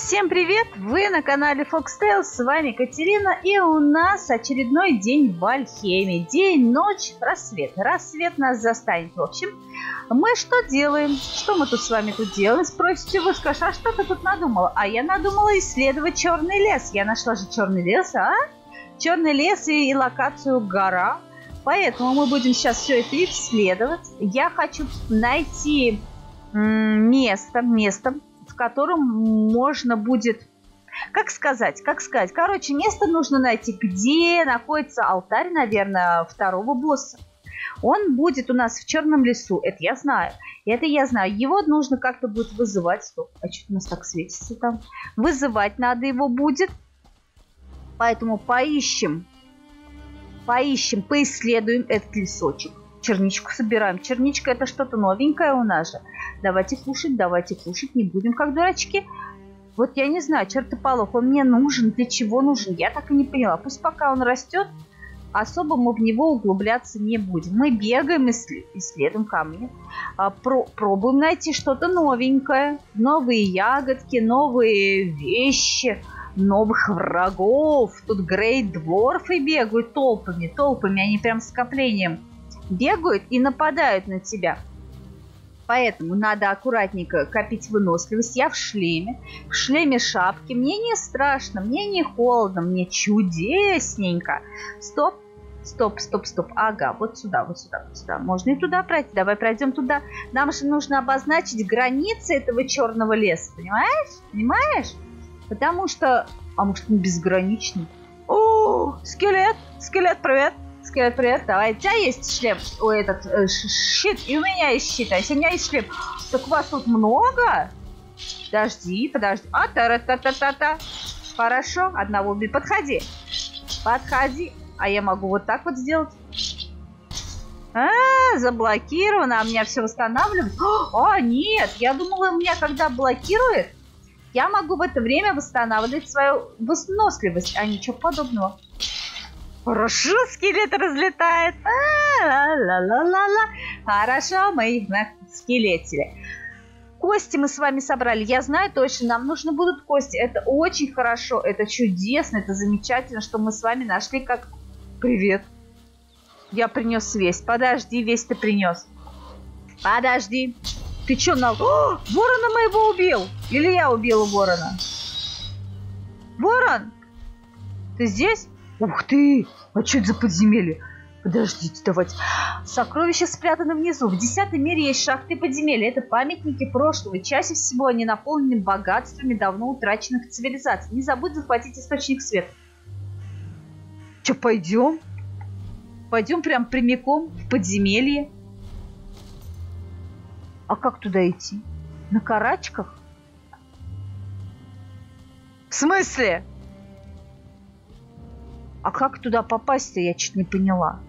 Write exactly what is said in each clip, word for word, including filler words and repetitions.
Всем привет! Вы на канале Foxtails, с вами Катерина, и у нас очередной день в Альхеме. День, ночь, рассвет. Рассвет нас застанет. В общем, мы что делаем? Что мы тут с вами тут делаем? Спросите вы, скажете, а что ты тут надумала? А я надумала исследовать черный лес. Я нашла же черный лес, а? Черный лес и, и локацию гора. Поэтому мы будем сейчас все это исследовать. Я хочу найти м- место, место, в котором можно будет, как сказать, как сказать, короче, место нужно найти, где находится алтарь, наверное, второго босса. Он будет у нас в черном лесу, это я знаю, это я знаю. Его нужно как-то будет вызывать, стоп, а что у нас так светится там? Вызывать надо его будет, поэтому поищем, поищем, поисследуем этот лесочек. Черничку собираем. Черничка — это что-то новенькое у нас же. Давайте кушать, давайте кушать. Не будем как дурачки. Вот я не знаю, чертополох, он мне нужен. Для чего нужен? Я так и не поняла. Пусть пока он растет, особо мы в него углубляться не будем. Мы бегаем, исследуем камни. Про пробуем найти что-то новенькое. Новые ягодки, новые вещи, новых врагов. Тут грейт-дворфы бегают толпами, толпами. Они прям скоплением бегают и нападают на тебя. Поэтому надо аккуратненько копить выносливость. Я в шлеме, в шлеме шапки. Мне не страшно, мне не холодно, мне чудесненько. Стоп, стоп, стоп, стоп. Ага, вот сюда, вот сюда, вот сюда. Можно и туда пройти. Давай пройдем туда. Нам же нужно обозначить границы этого черного леса. Понимаешь? Понимаешь? Потому что... А может, он безграничный? О, скелет! Скелет, привет! Скелет, привет, давай. У тебя есть шлем? Ой, этот э, щит. И у меня есть щит. А если у меня есть шлем? Так вас тут много? Подожди, подожди. А, та-та-та-та-та. Хорошо, одного убить. Подходи. Подходи. А я могу вот так вот сделать. А, заблокировано. А меня все восстанавливает. А, нет. Я думала, у меня когда блокирует, я могу в это время восстанавливать свою выносливость. А ничего подобного. Хорошо, скелет разлетает. А-ла-ла-ла-ла-ла. Хорошо, мы их скелетили. Кости мы с вами собрали. Я знаю точно, нам нужны будут кости. Это очень хорошо, это чудесно, это замечательно, что мы с вами нашли как... Привет. Я принес весть. Подожди, весть ты принес. Подожди. Ты что, на... О, ворона моего убил. Или я убила ворона? Ворон, ты здесь? Ух ты! А что это за подземелье? Подождите, давайте. Сокровища спрятаны внизу. В десятом мире есть шахты подземелья. Это памятники прошлого. И чаще всего они наполнены богатствами давно утраченных цивилизаций. Не забудь захватить источник света. Че, пойдем? Пойдем прям прямиком в подземелье. А как туда идти? На карачках? В смысле? А как туда попасть-то, я чуть не поняла.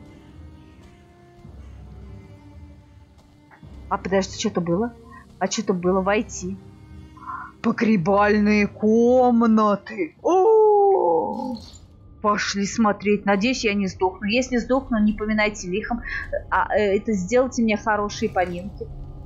А подожди, что-то было? А что-то было войти. Погребальные комнаты. О-о-о! Пошли смотреть. Надеюсь, я не сдохну. Если сдохну, не поминайте лихом. А это сделайте мне хорошие поминки.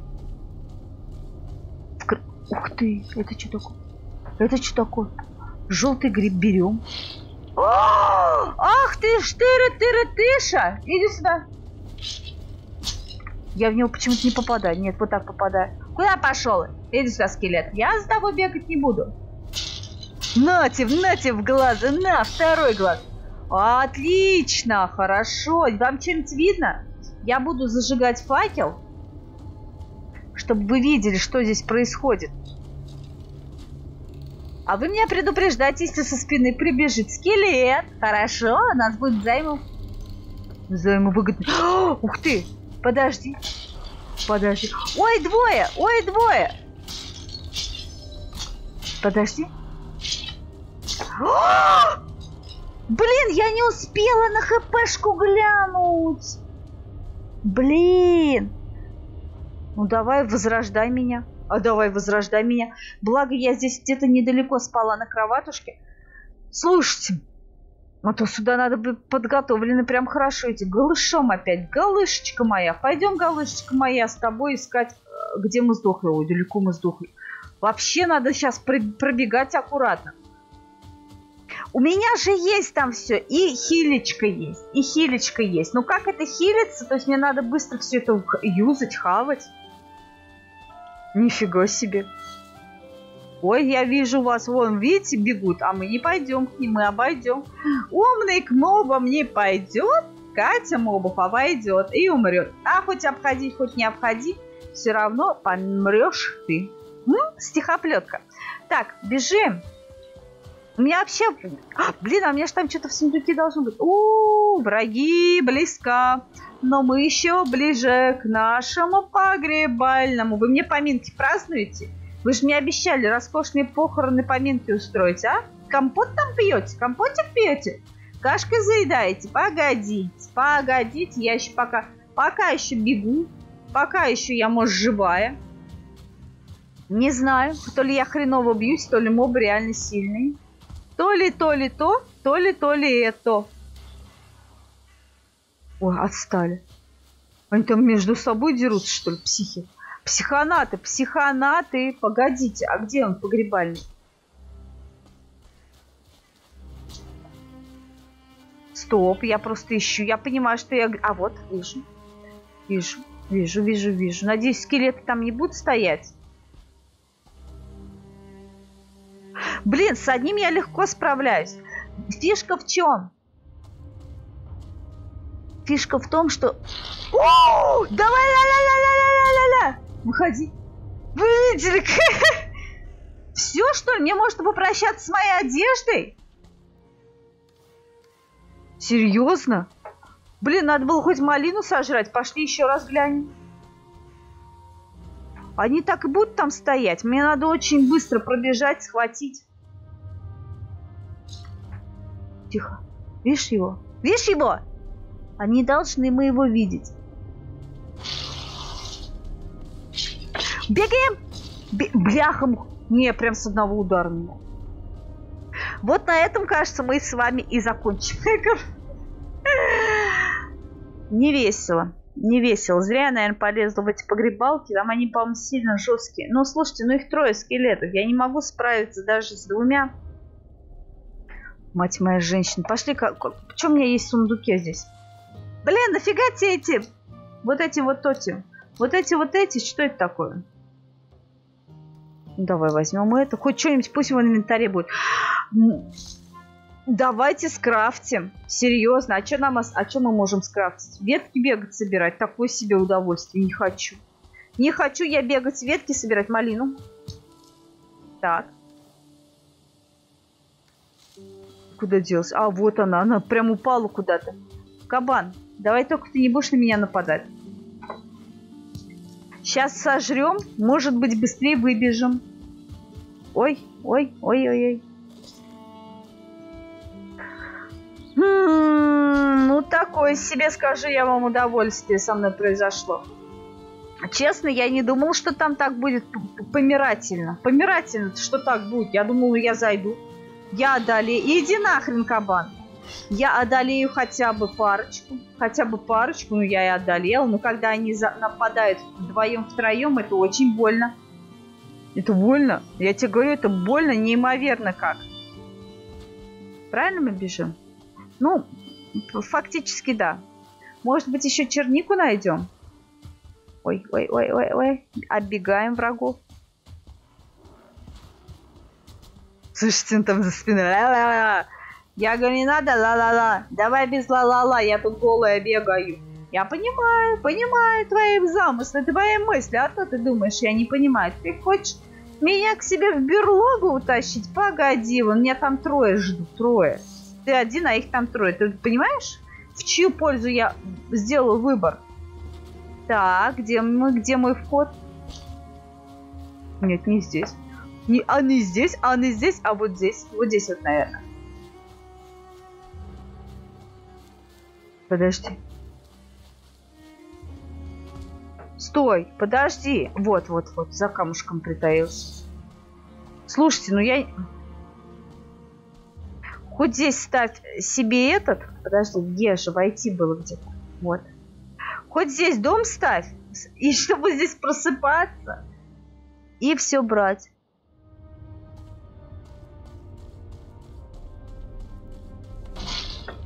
Ух ты, это что такое? Это что такое? Желтый гриб берем. О, ах ты ж, тыры-тыры-тыша! Иди сюда. Я в него почему-то не попадаю. Нет, вот так попадаю. Куда пошел? Иди сюда, скелет. Я за тобой бегать не буду. Нате, нате в глаз. На, второй глаз. Отлично, хорошо. Вам что-нибудь видно? Я буду зажигать факел, чтобы вы видели, что здесь происходит. А вы меня предупреждаете, если со спины прибежит скелет. Хорошо, у нас будет взаимо... взаимовыгодно. Ух ты! Подожди. Подожди. Ой, двое! Ой, двое! Подожди. О! Блин, я не успела на хпшку глянуть. Блин. Ну давай, возрождай меня. А давай, возрождай меня. Благо, я здесь где-то недалеко спала на кроватушке. Слушайте, а то сюда надо быть подготовлены прям хорошо идти. Голышом опять. Голышечка моя. Пойдем, голышечка моя, с тобой искать, где мы сдохли. Ой, далеко мы сдохли. Вообще надо сейчас пробегать аккуратно. У меня же есть там все. И хилечка есть. И хилечка есть. Ну как это хилится? То есть мне надо быстро все это юзать, хавать. Нифига себе. Ой, я вижу вас. Вон, видите, бегут. А мы не пойдем к ним, мы обойдем. Умный к мобам не пойдет. Катя мобов обойдет и умрет. А хоть обходи, хоть не обходи, все равно помрешь ты. М? Стихоплетка. Так, бежим. У меня вообще... Блин, а у меня же там что-то в сундуке должно быть. У-у-у, враги близко. Но мы еще ближе к нашему погребальному. Вы мне поминки празднуете? Вы же мне обещали роскошные похороны, поминки устроить, а? Компот там пьете? Компотик пьете? Кашкой заедаете? Погодите, погодите. Я еще пока... Пока еще бегу. Пока еще я, может, живая. Не знаю, то ли я хреново бьюсь, то ли моб реально сильный. То ли, то ли то, то ли, то ли это. Ой, отстали. Они там между собой дерутся, что ли, психи? Психонаты, психонаты. Погодите, а где он погребальный? Стоп, я просто ищу. Я понимаю, что я... А вот, вижу. Вижу, вижу, вижу, вижу. Надеюсь, скелеты там не будут стоять. Блин, с одним я легко справляюсь. Фишка в чем? Фишка в том, что... О, давай, ля-ля-ля-ля-ля-ля-ля! Выходи. Вы видели? Все, что ли? Мне можно попрощаться с моей одеждой? Серьезно? Блин, надо было хоть малину сожрать. Пошли еще раз глянем. Они так и будут там стоять. Мне надо очень быстро пробежать, схватить. Тихо. Видишь его? Видишь его? Они должны мы его видеть. Бегаем! Бе бляхом! Не, прям с одного удара меня. Вот на этом, кажется, мы с вами и закончим. Не весело. Не весело. Зря я, наверное, полезла в эти погребалки. Там они, по-моему, сильно жесткие. Но, слушайте, ну их трое скелетов. Я не могу справиться даже с двумя. Мать моя женщина. Пошли-ка. Что у меня есть в сундуке здесь? Блин, нафига те эти? Вот эти вот эти. Вот эти вот эти. Что это такое? Давай возьмем это. Хоть что-нибудь пусть в инвентаре будет. Давайте скрафтим. Серьезно. А что нам, а что мы можем скрафтить? Ветки бегать собирать. Такое себе удовольствие. Не хочу. Не хочу я бегать ветки собирать. Малину. Так. Куда делась? А, вот она. Она прям упала куда-то. Кабан, давай только ты не будешь на меня нападать. Сейчас сожрем. Может быть, быстрее выбежим. Ой, ой, ой, ой, ой. М-м-м, ну, такое себе, скажу я вам, удовольствие со мной произошло. Честно, я не думал, что там так будет помирательно. Помирательно, что так будет. Я думала, я зайду. Я одолею. Иди нахрен, кабан. Я одолею хотя бы парочку. Хотя бы парочку, ну я и одолела. Но когда они за... нападают вдвоем-втроем, это очень больно. Это больно. Я тебе говорю, это больно неимоверно как. Правильно мы бежим? Ну, фактически да. Может быть, еще чернику найдем? Ой, ой, ой, ой, ой. Оббегаем врагов. Слушайте, он там за спиной. Ла-ла-ла. Я говорю, не надо ла-ла-ла. Давай без ла-ла-ла. Я тут голая бегаю. Я понимаю, понимаю твои замыслы, твои мысли. А то ты думаешь, я не понимаю. Ты хочешь меня к себе в берлогу утащить? Погоди, вон меня там трое ждут. Трое. Ты один, а их там трое. Ты понимаешь, в чью пользу я сделаю выбор? Так, где мы, где мой вход? Нет, не здесь. Не, а не здесь, а не здесь, а вот здесь. Вот здесь вот, наверное. Подожди. Стой, подожди. Вот, вот, вот, за камушком притаился. Слушайте, ну я... Хоть здесь ставь себе этот... Подожди, где же войти было где-то? Вот. Хоть здесь дом ставь, и чтобы здесь просыпаться, и все брать.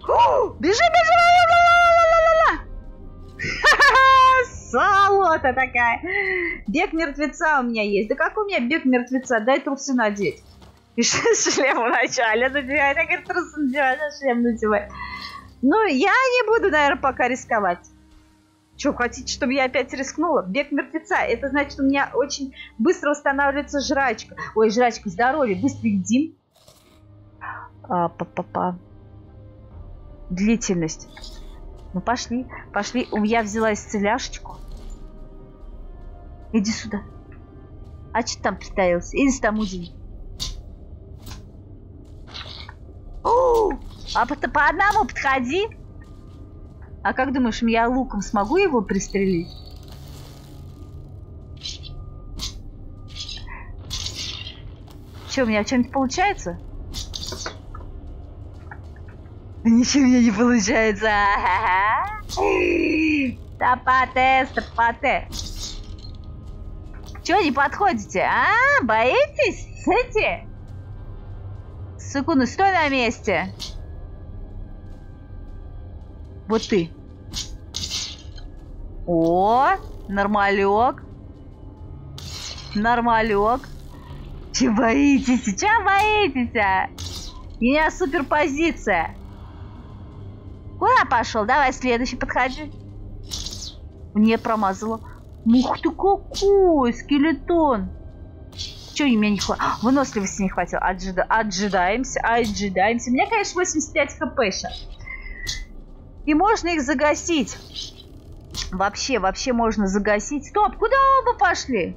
Бежи, бежи! Салота такая. Бег мертвеца у меня есть. Да как у меня бег мертвеца? Дай трусы надеть. И шлем вначале надевать. Я говорю, трусы надевать, а шлем надевать. Ну, я не буду, наверное, пока рисковать. Что, хотите, чтобы я опять рискнула? Бег мертвеца. Это значит, у меня очень быстро восстанавливается жрачка. Ой, жрачка, здоровье. Быстро едим. А, па-па-па. Длительность. Ну, пошли. Пошли. Я взяла исцеляшечку. Иди сюда. А что там притаился? Иди там удиви. А по, по одному подходи. А как думаешь, я луком смогу его пристрелить? Что, у меня что-нибудь получается? Ничего у меня не получается. Топате, топате. Чего не подходите, а? Боитесь? Эти? Секунду, стой на месте. Вот ты. О, нормалек. Нормалек. Че боитесь? Че боитесь? А? У меня суперпозиция. Куда пошел? Давай следующий подходи. Мне промазало. Ух ты какой скелетон. Че меня не хватит? Выносливости не хватило. Отжида... Отжидаемся, отжидаемся. У меня, конечно, восемьдесят пять хп сейчас. И можно их загасить. Вообще, вообще можно загасить. Стоп, куда оба пошли?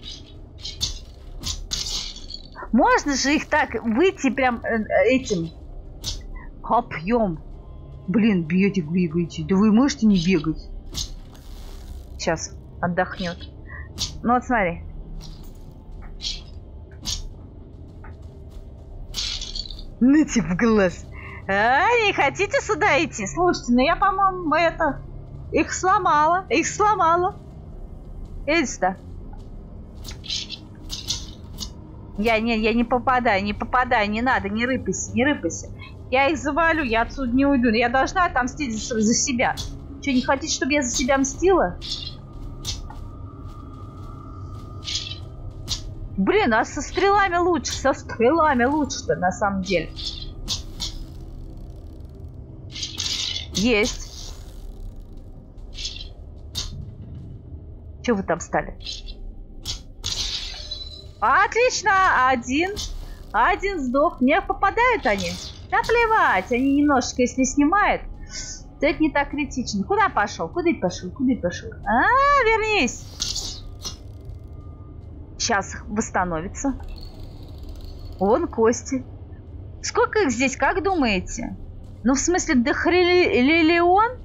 Можно же их так выйти прям этим копьем. Блин, бьете, бегаете. Да вы можете не бегать. Сейчас отдохнет. Ну вот смотри. Ну типа в глаз. А, не хотите сюда идти? Слушайте, ну я, по-моему, это... Их сломала, их сломала. Иди сюда. Я не, я не попадаю, не попадаю, не надо, не рыпайся, не рыпайся. Я их завалю, я отсюда не уйду. Я должна отомстить за, за себя. Что, не хотите, чтобы я за себя мстила? Блин, а со стрелами лучше, со стрелами лучше-то на самом деле. Есть. Чего вы там стали? Отлично, один. Один сдох. Мне попадают они? Да плевать, они немножечко, если снимают, то это не так критично. Куда пошел? Куда ты пошел? Куда ты пошел? А, вернись. Сейчас восстановится. Вон кости. Сколько их здесь, как думаете? Ну, в смысле, дохрилион?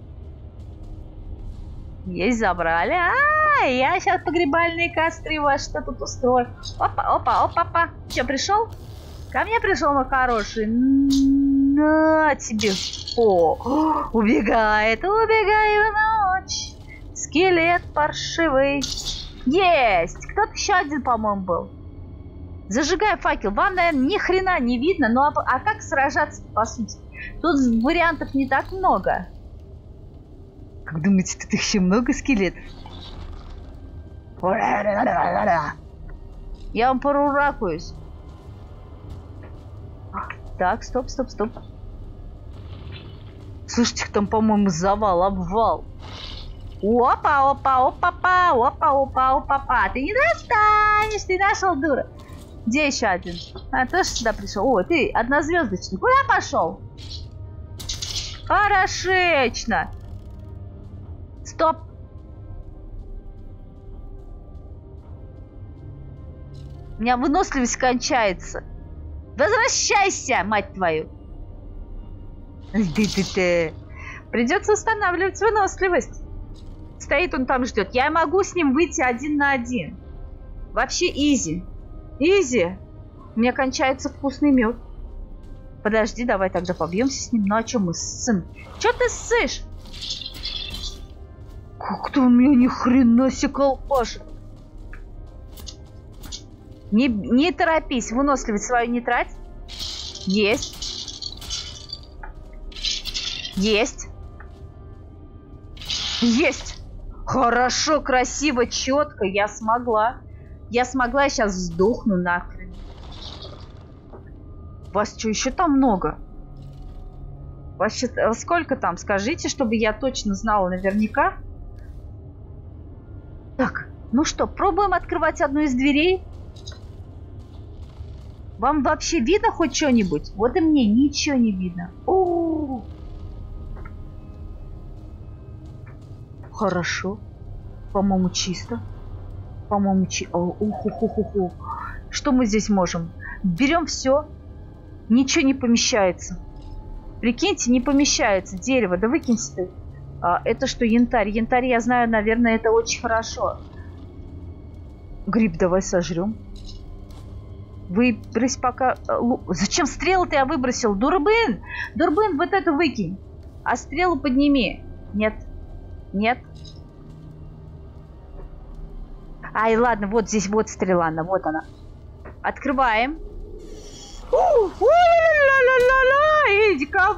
Есть, забрали. А, я сейчас погребальные костры вас что тут устрою. Опа, опа, опа, опа. Че, пришел? Ко мне пришел, мой хороший. На тебе. О, убегает, убегает в ночь. Скелет паршивый. Есть! Кто-то еще один, по-моему, был. Зажигай факел. Вам, наверное, ни хрена не видно. Ну, а, а как сражаться, по сути? Тут вариантов не так много. Как думаете, тут еще много скелетов? Я вам поруракуюсь. Так, стоп, стоп, стоп. Слушайте, там, по-моему, завал, обвал. Опа, опа, опа, опа, опа, опа, опа, опа. Ты не достанешь, ты нашел, дура. Где еще один? А, тоже сюда пришел. О, ты однозвездочный. Куда пошел? Хорошечно. Стоп. У меня выносливость кончается. Возвращайся, мать твою. Ты-ты-ты. Придется устанавливать выносливость. Стоит он там, ждет. Я могу с ним выйти один на один. Вообще изи. Изи. У меня кончается вкусный мед. Подожди, давай тогда побьемся с ним. Ну а что мы ссым? Че ты ссышь? Как-то у меня ни хрена себе колпашит. Не, не торопись, выносливость свою не трать. Есть. Есть. Есть. Хорошо, красиво, четко. Я смогла. Я смогла, я сейчас сдохну нахрен. Вас что, еще там много? Вас сейчас... Сколько там? Скажите, чтобы я точно знала наверняка. Так, ну что, пробуем открывать одну из дверей. Вам вообще видно хоть что-нибудь? Вот и мне ничего не видно. О-о-о. Хорошо. По-моему, чисто. По-моему, чи... Уху-ху-ху-ху. Что мы здесь можем? Берем все. Ничего не помещается. Прикиньте, не помещается. Дерево. Да выкиньте ты. А, это что, янтарь? Янтарь, я знаю, наверное, это очень хорошо. Гриб давай сожрем. Выбрось пока... Зачем стрелы-то я выбросил? Дурбин! Дурбин, вот это выкинь. А стрелу подними. Нет. Нет. Ай, ладно, вот здесь вот стрела, вот она. Открываем. Иди ко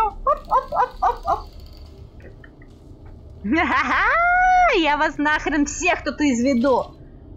мне. Я вас нахрен всех тут изведу.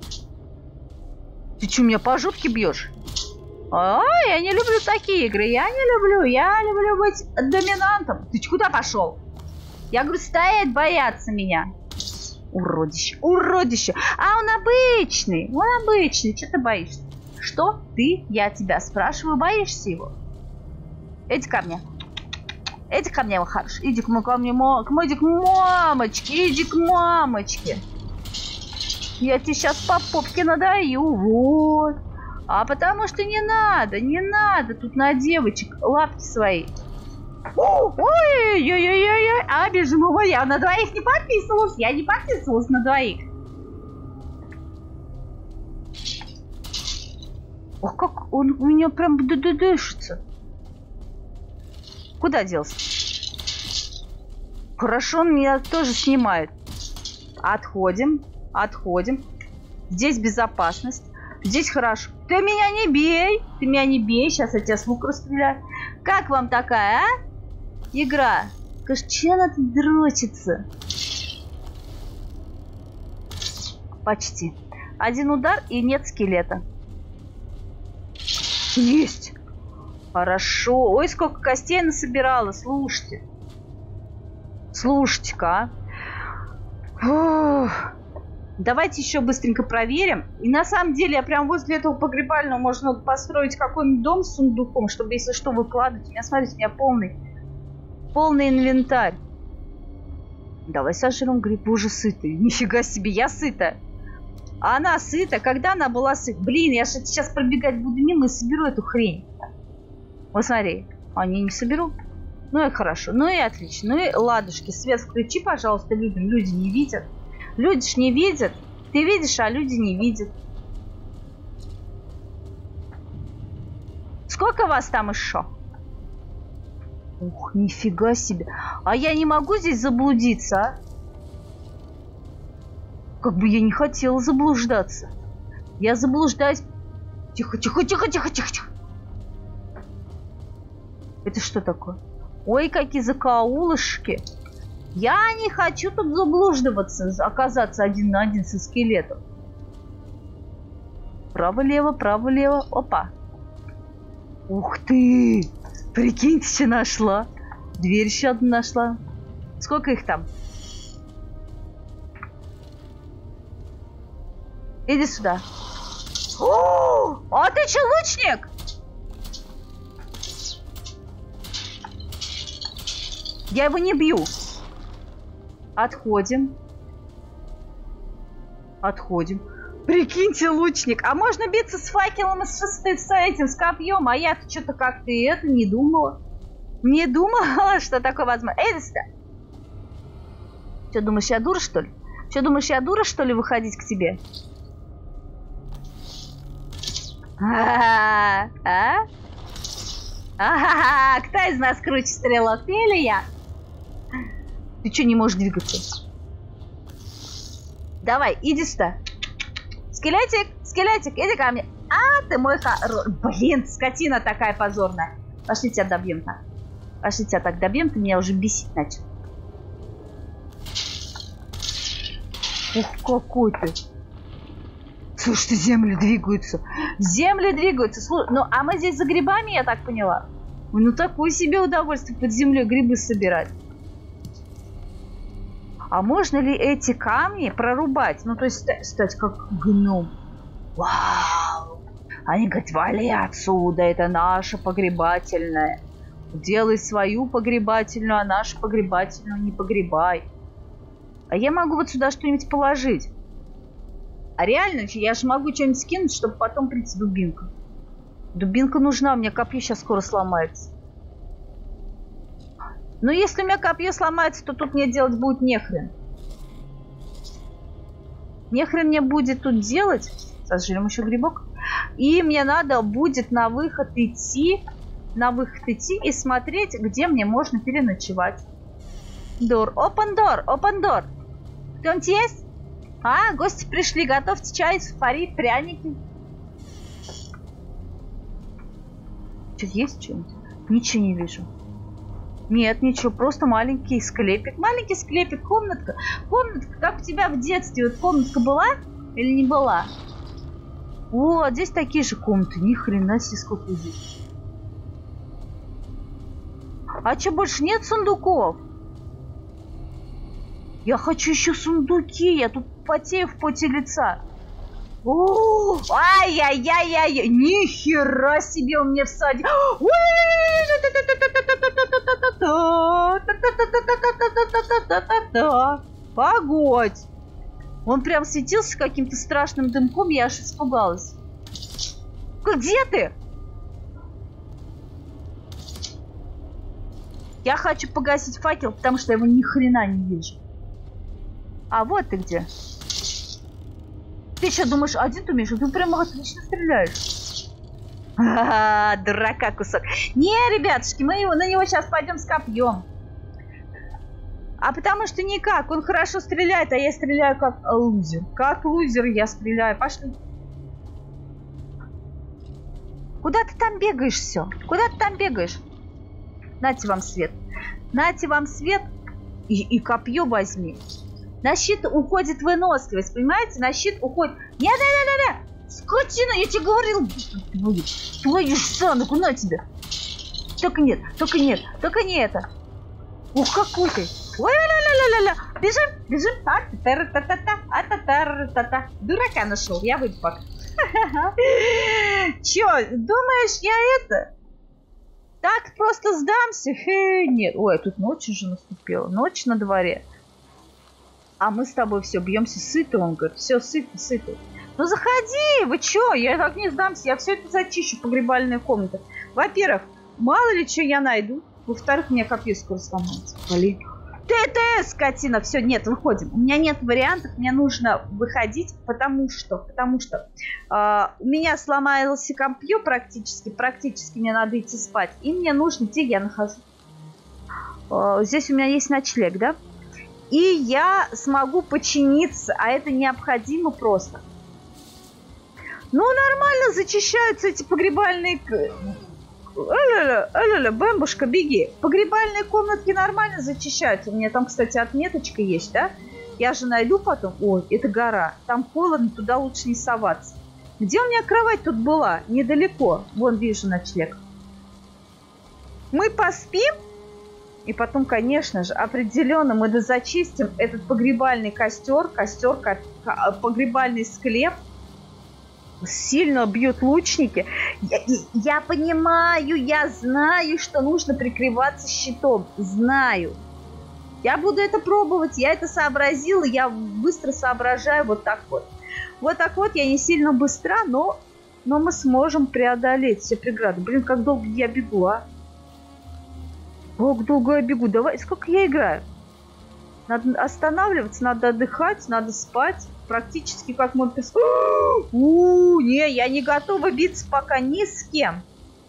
Ты что, меня по жопке бьешь? А, я не люблю такие игры. Я не люблю. Я люблю быть доминантом. Ты куда пошел? Я говорю, стоять, бояться меня. Уродище, уродище. А он обычный, он обычный. Что ты боишься? Что ты, я тебя спрашиваю, боишься его? Иди ко мне. Иди ко мне, Махарш. Иди к мне, ко мне, иди к мамочке, иди к мамочке. Я тебе сейчас по попке надаю, вот. А потому что не надо, не надо тут на девочек лапки свои. Ой-ой-ой-ой-ой, а бежим, ой, я на двоих не подписывалась, я не подписывалась на двоих. О, как он у меня прям дышится. Куда делся? Хорошо, он меня тоже снимает. Отходим, отходим. Здесь безопасность, здесь хорошо. Ты меня не бей, ты меня не бей, сейчас я тебя с лука расстреляю. Как вам такая, а? Игра. Скажи, че она тут дрочится? Почти. Один удар и нет скелета. Есть. Хорошо. Ой, сколько костей насобирала. Слушайте. Слушайте-ка. Давайте еще быстренько проверим. И на самом деле я прям возле этого погребального можно построить какой-нибудь дом с сундуком, чтобы, если что, выкладывать. У меня, смотрите, у меня полный, полный инвентарь. Давай сожрем гриб. Уже сытый. Нифига себе, я сыта. А она сыта. Когда она была сыта? Блин, я же сейчас пробегать буду мимо и соберу эту хрень. Вот смотри. Они не соберу. Ну и хорошо. Ну и отлично. Ну и ладушки. Свет включи, пожалуйста, людям. Люди не видят. Люди ж не видят. Ты видишь, а люди не видят. Сколько вас там еще? Ух, нифига себе. А я не могу здесь заблудиться, а? Как бы я не хотела заблуждаться. Я заблуждаюсь. Тихо, тихо, тихо, тихо, тихо, тихо. Это что такое? Ой, какие закоулышки. Я не хочу тут заблуждываться, оказаться один на один со скелетом. Право-лево, право-лево. Опа. Ух ты! Прикиньте, что нашла. Дверь еще одну нашла. Сколько их там? Иди сюда. О, а ты че, лучник? Я его не бью. Отходим. Отходим. Прикиньте, лучник. А можно биться с факелом и с, с этим, с копьем? А я-то что-то как-то и это не думала. Не думала, что такое возможно. Эй, сюда. Что, думаешь, я дура, что ли? Что, думаешь, я дура, что ли, выходить к тебе? А? А? А? Кто из нас круче стрелок, ты или я? Ты что, не можешь двигаться? Давай, иди сюда. Скелетик, скелетик, иди ко мне. А, ты мой хороший. Блин, скотина такая позорная. Пошли, тебя добьем-то. Аж и тебя так добьем, ты меня уже бесить начал. Ух, какой ты. Слушай, земли двигаются. Земли двигаются. Слушай, ну, а мы здесь за грибами, я так поняла. Ну, такое себе удовольствие под землей грибы собирать. А можно ли эти камни прорубать? Ну, то есть стать как гном. Вау! Они говорят, вали отсюда, это наша погребательная. Делай свою погребательную, а нашу погребательную не погребай. А я могу вот сюда что-нибудь положить. А реально, я же могу что-нибудь скинуть, чтобы потом прийти дубинка. Дубинка нужна, у меня копье сейчас скоро сломается. Но если у меня копье сломается, то тут мне делать будет нехрен. Нехрен мне будет тут делать. Сожрем еще грибок. И мне надо будет на выход идти, на выход идти и смотреть, где мне можно переночевать. Door, open door, open door. Кто-нибудь есть? А, гости пришли, готовьте чай, сухари, пряники. Что, есть что-нибудь? Ничего не вижу. Нет, ничего, просто маленький склепик. Маленький склепик, комнатка. Комнатка, как у тебя в детстве. Вот комнатка была или не была? О, здесь такие же комнаты. Ни хрена себе, сколько здесь. А что, больше нет сундуков? Я хочу еще сундуки. Я тут потею в поте лица. Ай-яй-яй-яй! Нихера себе у меня всадил! Погодь! Он прям светился каким-то страшным дымком, я аж испугалась. Где ты? Я хочу погасить факел, потому что я его ни хрена не вижу. А вот ты где. Ты что, думаешь, один ты умеешь? Ты прям отлично стреляешь. А, дурака кусок. Не, ребятушки, мы его, на него сейчас пойдем с копьем. А потому что никак. Он хорошо стреляет, а я стреляю как лузер. Как лузер я стреляю. Пошли. Куда ты там бегаешь все? Куда ты там бегаешь? Нате вам свет. Нате вам свет и, и копье возьми. На щит уходит выносливость, понимаете? На щит уходит... Не-не-не-не-не! Скотина, я тебе говорил! Твою, твою санку, на тебе! Только нет, только нет, только не это! Ух, какой ты! Ой-ля-ля-ля-ля-ля! Бежим, бежим! А-та-та-та-та-та! А-та-та-та-та-та! Дурака нашел, я выйду пока. Чё, думаешь, я это... Так просто сдамся? Хе, нет. Ой, тут ночь уже наступила. Ночь на дворе. А мы с тобой все бьемся сыто. Он говорит, все сыто, сыто. Ну заходи, вы чё? Я так не сдамся. Я все это зачищу, погребальная комната. Во-первых, мало ли что я найду. Во-вторых, у меня копье скоро сломается. Блин. ТТ, скотина. Все, нет, выходим. У меня нет вариантов. Мне нужно выходить, потому что, потому что э, у меня сломалось копье практически. Практически мне надо идти спать. И мне нужно, где я нахожусь. Э, здесь у меня есть ночлег, да? И я смогу починиться, а это необходимо просто. Ну, нормально зачищаются эти погребальные... Аля-ля, аля-ля, бэмбушка, беги. Погребальные комнатки нормально зачищаются. У меня там, кстати, отметочка есть, да? Я же найду потом... Ой, это гора. Там холодно, туда лучше не соваться. Где у меня кровать тут была? Недалеко. Вон, вижу ночлег. Мы поспим? И потом, конечно же, определенно мы дозачистим этот погребальный костер, костер, погребальный склеп. Сильно бьют лучники. Я, я понимаю, я знаю, что нужно прикрываться щитом. Знаю. Я буду это пробовать, я это сообразила, я быстро соображаю вот так вот. Вот так вот я не сильно быстра, но, но мы сможем преодолеть все преграды. Блин, как долго я бегу, а? Как долго я бегу? Давай, сколько я играю? Надо останавливаться, надо отдыхать, надо спать. Практически как мой персонаж. У, не, я не готова биться пока ни с кем.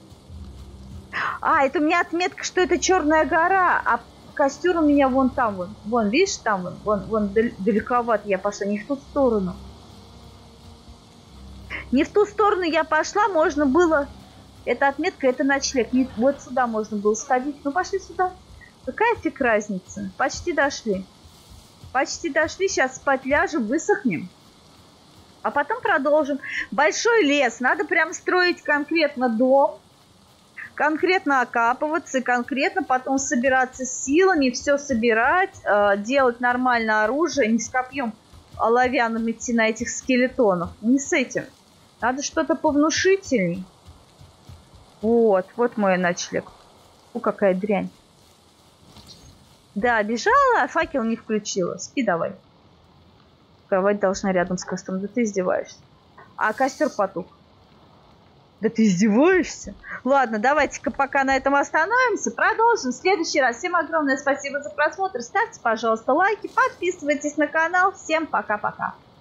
А, это у меня отметка, что это Черная гора, а костер у меня вон там, вон, вон, видишь, там, вон, вон, вон далековато я пошла, не в ту сторону. Не в ту сторону я пошла, можно было... Это отметка, это ночлег. Не, вот сюда можно было сходить. Ну, пошли сюда. Какая фиг разница? Почти дошли. Почти дошли. Сейчас спать ляжем, высохнем. А потом продолжим. Большой лес. Надо прям строить конкретно дом. Конкретно окапываться. И конкретно потом собираться с силами. Все собирать. Э, делать нормальное оружие. Не с копьем оловянным идти на этих скелетонов. Не с этим. Надо что-то повнушительней. Вот. Вот мой ночлег. О, какая дрянь. Да, бежала, а факел не включила. Спи давай. Кровать должна рядом с костром. Да ты издеваешься. А костер потух. Да ты издеваешься? Ладно, давайте-ка пока на этом остановимся. Продолжим в следующий раз. Всем огромное спасибо за просмотр. Ставьте, пожалуйста, лайки. Подписывайтесь на канал. Всем пока-пока.